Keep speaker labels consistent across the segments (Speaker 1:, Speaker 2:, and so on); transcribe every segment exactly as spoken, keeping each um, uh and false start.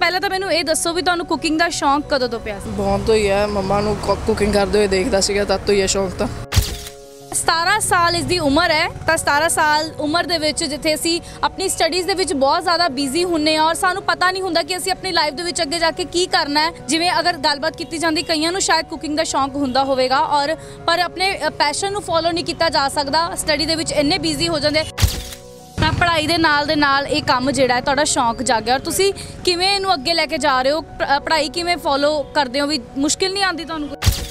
Speaker 1: पहले तो मैनू ये दसो भी तुहानू कुकिंग का शौक कदों तो पिया?
Speaker 2: बहुत तो ही है, मम्मा नू कुकिंग करते हुए देखता सीगा, तद तो ही है शौक। तो
Speaker 1: सतारह साल इसकी उम्र है, तो सतारह साल उम्र दे विच जिथे असी अपनी स्टडीज़ दे विच बहुत ज़्यादा बिजी हुन्ने और सानू पता नहीं हुंदा कि असी अपनी लाइफ दे विच अगे जाके की करना है। जिवें अगर गलबात की जाती, कईयां नू शायद कुकिंग का शौक हुंदा होवेगा और पर अपने पैशन नू फॉलो नहीं किया जा सकता, स्टडी दे विच इन्ने बिजी हो जाते। ਤਾਂ पढ़ाई ਦੇ ਨਾਲ ਦੇ ਨਾਲ ਇਹ ਕੰਮ ਜਿਹੜਾ ਹੈ ਤੁਹਾਡਾ ਸ਼ੌਕ ਜਾਗਿਆ ਔਰ ਤੁਸੀਂ ਕਿਵੇਂ ਇਹਨੂੰ ਅੱਗੇ ਲੈ ਕੇ ਜਾ ਰਹੇ ਹੋ? ਪੜ੍ਹਾਈ ਕਿਵੇਂ ਫੋਲੋ ਕਰਦੇ ਹੋ? ਵੀ ਮੁਸ਼ਕਿਲ ਨਹੀਂ ਆਉਂਦੀ ਤੁਹਾਨੂੰ?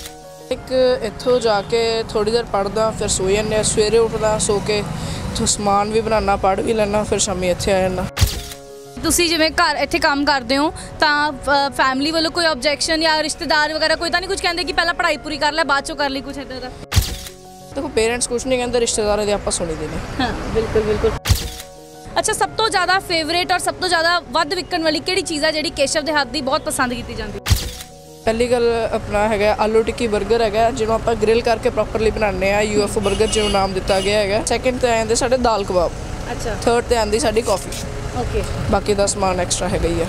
Speaker 2: एक इत्थों जाके थोड़ी देर पढ़दा, फिर सो जाने, सवेरे उठदा, सो के समान भी बनाना, पढ़ भी लेना, फिर शामी इत्थे आ जाना।
Speaker 1: ਤੁਸੀਂ ਜਿਵੇਂ ਘਰ ਇੱਥੇ ਕੰਮ ਕਰਦੇ ਹੋ ਤਾਂ ਫੈਮਿਲੀ ਵੱਲੋਂ ਕੋਈ ਆਬਜੈਕਸ਼ਨ ਜਾਂ ਰਿਸ਼ਤੇਦਾਰ ਵਗੈਰਾ ਕੋਈ ਤਾਂ ਨਹੀਂ ਕੁਝ ਕਹਿੰਦੇ ਕਿ ਪਹਿਲਾਂ ਪੜ੍ਹਾਈ ਪੂਰੀ ਕਰ ਲੈ ਬਾਅਦ ਚੋਂ ਕਰ ਲਈ ਕੁਝ ਇੱਦਾਂ ਦਾ?
Speaker 2: देखो पेरेंट्स कुछ नहीं कहते, रिश्तेदारों की आप सुनी देने।
Speaker 1: हाँ बिल्कुल बिल्कुल। अच्छा, सब तो ज़्यादा फेवरेट और सब तो ज़्यादा वध विकण वाली किहड़ी चीज़ है जिहड़ी केशव दे हत्थ दी बहुत पसंद की जाती?
Speaker 2: पहली गल अपना है आलू टिक्की बर्गर है, जिन्होंने आप ग्रिल करके प्रॉपरली बनाने हैं, यू एफ ओ बर्गर जिन्होंने नाम दिता गया है। सैकेंड तो आते साढ़े दाल कबाब। अच्छा। थर्ड तो आती साड़ी कॉफ़ी। ओके। बाकी का समान एक्सट्रा है ही है।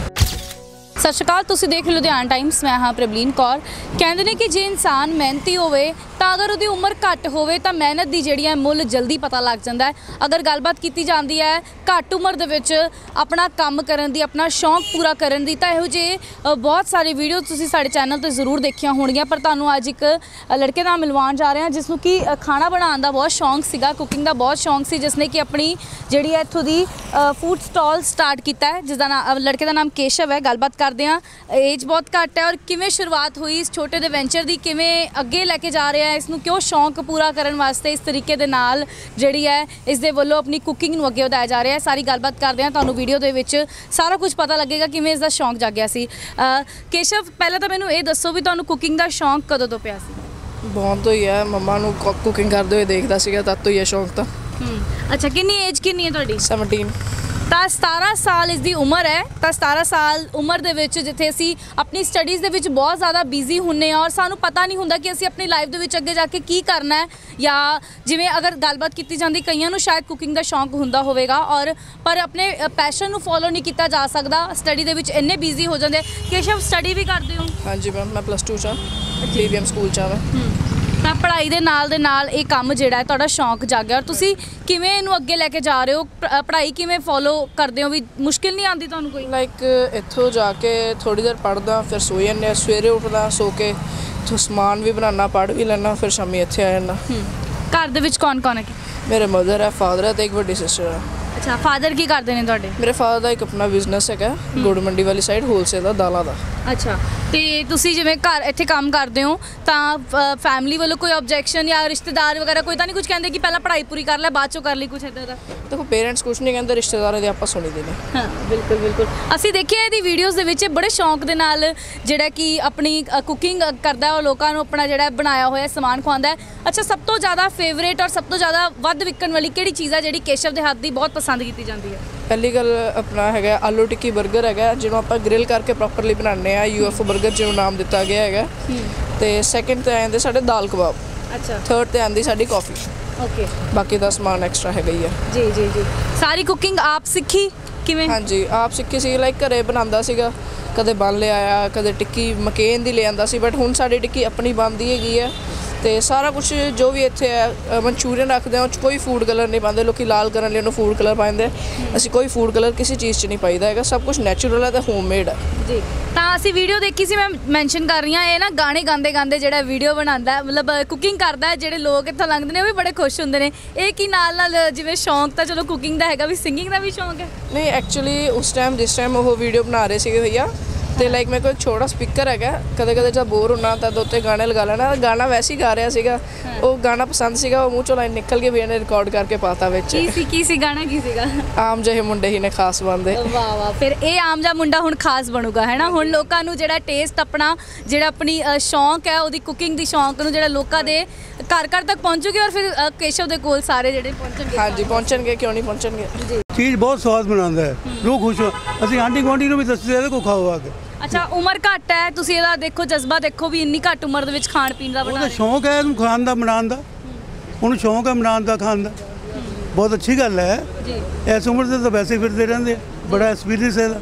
Speaker 1: सत श्री अकाल, तुसीं देख लुधियाना टाइम्स, मैं हाँ प्रबलीन कौर। कहते हैं कि जे इंसान मेहनती होवे तो अगर उसकी उम्र घट होवे तो मेहनत की जिहड़ी है मुल जल्दी पता लग जाता है। अगर गलबात की जाती है घट उम्र दे विच अपना काम करन दी, अपना शौक पूरा करन दी, तो इहो जे बहुत सारी वीडियो तुसीं साडे चैनल ते जरूर देखिया होणगियां। पर तुहानूं अज एक लड़के नाल मिलवाउण जा रहे हैं जिसनूं कि खाना बनाउण दा बहुत शौक सीगा, कुकिंग दा बहुत शौक सी, जिसने कि अपनी जिहड़ी है इत्थों दी फूड स्टॉल स्टार्ट कीता है, जिसका नाम लड़के का नाम केशव है। गलबात करते हैं, एज बहुत घट है और किवें शुरुआत हुई इस छोटे दे वेंचर दी, किवें अगे लैके जा रहे हैं, इसनूं क्यों शौक पूरा करन वास्ते इस तरीके दे नाल जिहड़ी है इस दे वल्लों अपनी कुकिंग नूं अगे वधाया जा रहा है। सारी गलबात करते हैं, तुहानूं वीडियो दे विच सारा कुछ पता लगेगा किवें इसदा शौक जागिया सी। केशव, पहले तो मैनूं ये दसो भी तुहानूं कुकिंग दा शौक कदों तो पिया सी?
Speaker 2: बहुत तो ही है, मम्मा नू कुकिंग करते हुए देखता सीगा, तद तो ही है शौक। तो
Speaker 1: अच्छा, कितनी एज कितनी है तुहाडी?
Speaker 2: सैवनटीन।
Speaker 1: ਤਾਂ सतारह साल इसकी उम्र है, तो सतारह साल उम्र दे विच जिथे असी अपनी स्टडीज़ दे विच बहुत ज़्यादा बिजी हुन्ने और सानू पता नहीं हुंदा कि असी अपनी लाइफ दे विच अगे जाके की करना है। या जिवें अगर गलबात की जाती, कईयां नूं शायद कुकिंग का शौक हुंदा होवेगा और पर अपने पैशन नूं फॉलो नहीं किया जा सकता, स्टडी दे विच इन्ने बिजी हो जाते। केशव, स्टडी भी करते हो?
Speaker 2: हाँ जी मैम, मैं प्लस टू चा बी बी एम स्कूल चा मैं।
Speaker 1: ਤਾਂ ਪੜ੍ਹਾਈ ਦੇ ਨਾਲ ਦੇ ਨਾਲ ਇਹ ਕੰਮ ਜਿਹੜਾ ਹੈ ਤੁਹਾਡਾ ਸ਼ੌਕ ਜਾਗਿਆ ਔਰ ਤੁਸੀਂ ਕਿਵੇਂ ਇਹਨੂੰ ਅੱਗੇ ਲੈ ਕੇ ਜਾ ਰਹੇ ਹੋ? ਪੜ੍ਹਾਈ ਕਿਵੇਂ ਫੋਲੋ ਕਰਦੇ ਹੋ? ਵੀ ਮੁਸ਼ਕਿਲ ਨਹੀਂ ਆਉਂਦੀ ਤੁਹਾਨੂੰ ਕੋਈ?
Speaker 2: ਲਾਈਕ ਇੱਥੋਂ ਜਾ ਕੇ ਥੋੜੀ ਦੇਰ ਪੜ੍ਹਦਾ, ਫਿਰ ਸੋ ਜਾਂਦੇ, ਸਵੇਰੇ ਉੱਠਦਾ, ਸੋ ਕੇ ਸਮਾਨ ਵੀ ਬਣਾਉਣਾ, ਪੜ੍ਹ ਵੀ ਲੈਣਾ, ਫਿਰ ਸ਼ਾਮੀ ਇੱਥੇ ਆ ਜਾਣਾ।
Speaker 1: ਘਰ ਦੇ ਵਿੱਚ ਕੌਣ ਕੌਣ ਹੈ? ਮੇਰੇ
Speaker 2: ਮਦਰ ਹੈ, ਫਾਦਰ ਹੈ ਤੇ ਇੱਕ ਵੱਡੀ ਸਿਸਟਰ ਹੈ।
Speaker 1: ਅੱਛਾ, ਫਾਦਰ ਕੀ ਕਰਦੇ ਨੇ ਤੁਹਾਡੇ?
Speaker 2: ਮੇਰੇ ਫਾਦਰ ਦਾ ਇੱਕ ਆਪਣਾ ਬਿਜ਼ਨਸ ਹੈਗਾ ਗੁੜ ਮੰਡੀ ਵਾਲੀ ਸਾਈਡ, ਹੋਲਸੇਲ ਦਾ ਦਾਲਾਂ ਦਾ।
Speaker 1: ਅੱਛਾ, ਤੇ ਤੁਸੀਂ ਜਿਵੇਂ ਘਰ ਇੱਥੇ ਕੰਮ ਕਰਦੇ ਹੋ ਤਾਂ ਫੈਮਿਲੀ ਵੱਲੋਂ ਕੋਈ ਆਬਜੈਕਸ਼ਨ ਜਾਂ ਰਿਸ਼ਤੇਦਾਰ ਵਗੈਰਾ ਕੋਈ ਤਾਂ ਨਹੀਂ ਕੁਝ ਕਹਿੰਦੇ ਕਿ ਪਹਿਲਾਂ ਪੜ੍ਹਾਈ ਪੂਰੀ ਕਰ ਲੈ ਬਾਅਦ ਚੋਂ ਕਰ ਲਈ ਕੁਝ ਇੱਦਾਂ ਦਾ?
Speaker 2: ਦੇਖੋ ਪੇਰੈਂਟਸ ਕੁਝ ਨਹੀਂ ਕਹਿੰਦੇ, ਰਿਸ਼ਤੇਦਾਰਾਂ ਦੀ ਆਪਾਂ ਸੁਣੀ ਦੇਣੇ।
Speaker 1: ਹਾਂ ਬਿਲਕੁਲ ਬਿਲਕੁਲ। ਅਸੀਂ ਦੇਖਿਆ ਇਹਦੀ ਵੀਡੀਓਜ਼ ਦੇ ਵਿੱਚ ਬੜੇ ਸ਼ੌਂਕ ਦੇ ਨਾਲ ਜਿਹੜਾ ਕਿ ਆਪਣੀ ਕੁਕਿੰਗ ਕਰਦਾ ਉਹ ਲੋਕਾਂ ਨੂੰ ਆਪਣਾ ਜਿਹੜਾ ਬਣਾਇਆ ਹੋਇਆ ਸਮਾਨ ਖਵਾਉਂਦਾ ਹੈ। ਅੱਛਾ, ਸਭ ਤੋਂ ਜ਼ਿਆਦਾ ਫੇਵਰੇਟ ਔਰ ਸਭ ਤੋਂ ਜ਼ਿਆਦਾ ਵੱਧ ਵਿਕਣ ਵਾਲੀ ਕਿਹੜੀ ਚੀਜ਼ ਹੈ ਜਿਹੜੀ ਕੇਸ਼ਵ ਦੇ ਹੱਥ ਦੀ ਬਹੁਤ ਪਸੰਦ ਕੀਤੀ ਜਾਂਦੀ ਹੈ?
Speaker 2: पहली गल अपना है आलू टिक्की बर्गर है, जिन्होंने आप ग्रिल करके प्रॉपरली बनाने हैं, यू एफ ओ बर्गर जिन्होंने नाम दिता गया है। तो सैकेंड तो आते साढ़े दाल कबाब। अच्छा। थर्ड तो आती साड़ी कॉफ़ी। ओके। बाकी का समान एक्सट्रा है ही है। जी जी जी। सारी कुकिंग आप सीखी किवें? हाँ जी, आप सीखी सी। लाइक घरे बनांदा सीगा, कदे बन ले आया, कदे टिक्की मकेन दी ले आंदा सी, बट हुण साडी टिक्की अपनी बनदी हैगी है। तो सारा कुछ जो भी इत्थे है मनचूरियन रखते हैं, कोई फूड कलर नहीं पाते, लोग लाल करने लिए फूड कलर पाते, असी कोई फूड कलर किसी चीज़ च नहीं पाईदा है, सब कुछ नैचुरल है तो होममेड है जी। तो
Speaker 1: असी वीडियो देखी सी, मैं मैंशन कर रही हाँ, ये ना गाने गाते गाते जो वीडियो बनाता मतलब कुकिंग करता है, जोड़े लोग इतों लंघते हैं वो भी बड़े खुश होंगे ने। ये कि नाल नाल जिवें शौक तो चलो कुकिंग का है, भी सिंगिंग का भी शौक है?
Speaker 2: नहीं, एक्चुअली उस टाइम जिस टाइम वो वीडियो बना रहे थे भैया, तो लाइक मेरे को छोटा स्पीकर है, कदे कदे जब बोर होना तो उत्ते गाने लगा लेना। गाना वैसे ही गा रहा सीगा, वो गाना पसंद सीगा, वो मुँह चो लाइन निकल के भैया ने रिकॉर्ड करके पाता विच।
Speaker 1: की सी की सी गाना की सीगा?
Speaker 2: आम जहे मुंडे ही ने खास बनदे।
Speaker 1: वाह वाह, फिर ये आम जा मुंडा हुण खास बनूगा है ना। हुण लोकां नूं जिहड़ा टेस्ट अपना जिहड़ा अपनी शौक है उहदी कुकिंग दी शौक नूं जिहड़ा लोकां दे घर घर तक पहुँचूगी और फिर केशव दे कोल सारे जिहड़े पहुँचणगे।
Speaker 2: हाँ जी, पहुँचणगे, क्यों नहीं पहुँचणगे जी।
Speaker 3: चीज़ बहुत स्वाद बनाता है, लोग खुश हो। असीं आंटी गुआंढी नूं भी दसदे आ को खाओ आके।
Speaker 1: अच्छा, उम्र घट है, तुसीं इहदा देखो जज्बा देखो भी इन्नी घट उम्र दे विच खाण पीण दा बना।
Speaker 3: शौक है इहनूं खाण दा बनाउण दा, उहनूं शौक है बनाउण दा खाण दा, बहुत अच्छी गल है जी। इस उम्र से तो वैसे फिरते रहंदे, बड़ा एक्सपीरियंस है।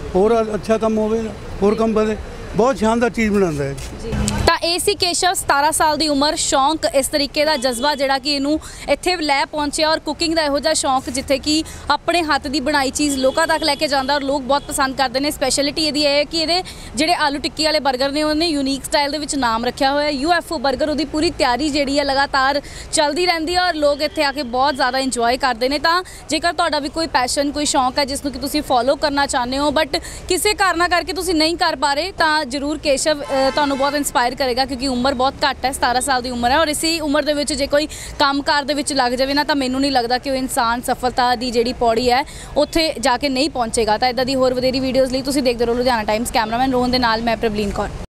Speaker 3: ਹੋਰ ਅੱਛਾ ਕੰਮ ਹੋਵੇ, ਹੋਰ ਕੰਮ ਵਧੇ। ਬਹੁਤ ਸ਼ਾਨਦਾਰ ਚੀਜ਼ ਬਣਾਉਂਦਾ ਹੈ
Speaker 1: ਜੀ। ਤਾਂ ਇਹ ਸੀ ਕੇਸ਼ਵ, ਸਤਾਰਾਂ ਸਾਲ ਦੀ ਉਮਰ, ਸ਼ੌਂਕ, ਇਸ ਤਰੀਕੇ ਦਾ ਜਜ਼ਬਾ ਜਿਹੜਾ ਕਿ ਇਹਨੂੰ ਇੱਥੇ ਲੈ ਪਹੁੰਚਿਆ, ਔਰ ਕੁਕਿੰਗ ਦਾ ਇਹੋ ਜਿਹਾ ਸ਼ੌਂਕ ਜਿੱਥੇ ਕਿ ਆਪਣੇ ਹੱਥ ਦੀ ਬਣਾਈ ਚੀਜ਼ ਲੋਕਾਂ ਤੱਕ ਲੈ ਕੇ ਜਾਂਦਾ ਔਰ ਲੋਕ ਬਹੁਤ ਪਸੰਦ ਕਰਦੇ ਨੇ। ਸਪੈਸ਼ਲਿਟੀ ਇਹਦੀ ਇਹ ਹੈ ਕਿ ਇਹਦੇ ਜਿਹੜੇ ਆਲੂ ਟਿੱਕੀ ਵਾਲੇ 버ਗਰ ਨੇ ਉਹਨੇ ਯੂਨੀਕ ਸਟਾਈਲ ਦੇ ਵਿੱਚ ਨਾਮ ਰੱਖਿਆ ਹੋਇਆ ਯੂ ਐਫ ਓ 버ਗਰ। ਉਹਦੀ ਪੂਰੀ ਤਿਆਰੀ ਜਿਹੜੀ ਹੈ ਲਗਾਤਾਰ ਚੱਲਦੀ ਰਹਿੰਦੀ ਹੈ ਔਰ ਲੋਕ ਇੱਥੇ ਆ ਕੇ ਬਹੁਤ ਜ਼ਿਆਦਾ ਇੰਜੋਏ ਕਰਦੇ ਨੇ। ਤਾਂ ਜੇਕਰ ਤੁਹਾਡਾ ਵੀ ਕੋਈ ਪੈਸ਼ਨ, ਕੋਈ ਸ਼ੌਂਕ ਹੈ ਜਿਸ ਨੂੰ ਕਿ ਤੁਸੀਂ ਫੋਲੋ ਕਰਨਾ ਚਾਹੁੰਦੇ ਹੋ ਬਟ ਕਿਸੇ ਕਾਰਨਾਂ ਕਰਕੇ ਤੁਸੀਂ ਨਹੀਂ ਕਰ ਪਾ ਰਹੇ, ਤਾਂ ਜ਼ਰੂਰ ਕੇਸ਼ਵ ਤੁਹਾਨੂੰ ਬਹੁਤ ਇੰਸਪਾਇਰ ਕਰੇਗਾ, ਕਿਉਂਕਿ ਉਮਰ ਬਹੁਤ ਘੱਟ ਹੈ, ਸਤਾਰਾਂ ਸਾਲ ਦੀ ਉਮਰ ਹੈ ਔਰ ਇसी ਉਮਰ ਦੇ ਵਿੱਚ ਜੇ ਕੋਈ ਕੰਮਕਾਰ ਦੇ ਵਿੱਚ ਲੱਗ ਜਾਵੇ ਨਾ, ਤਾਂ ਮੈਨੂੰ ਨਹੀਂ ਲੱਗਦਾ ਕਿ ਉਹ ਇਨਸਾਨ ਸਫਲਤਾ ਦੀ ਜਿਹੜੀ ਪੌੜੀ ਹੈ ਉੱਥੇ ਜਾ ਕੇ ਨਹੀਂ ਪਹੁੰਚੇਗਾ। ਤਾਂ ਇੱਦਾਂ ਦੀ ਹੋਰ ਵਧੇਰੀ ਵੀਡੀਓਜ਼ ਲਈ ਤੁਸੀਂ ਦੇਖਦੇ ਰਹੋ ਲੁਧਿਆਣਾ ਟਾਈਮਸ। ਕੈਮਰਾਮੈਨ ਰੋਹਨ ਦੇ ਨਾਲ ਮੈਂ ਪ੍ਰਬਲੀਨ ਕੌਰ।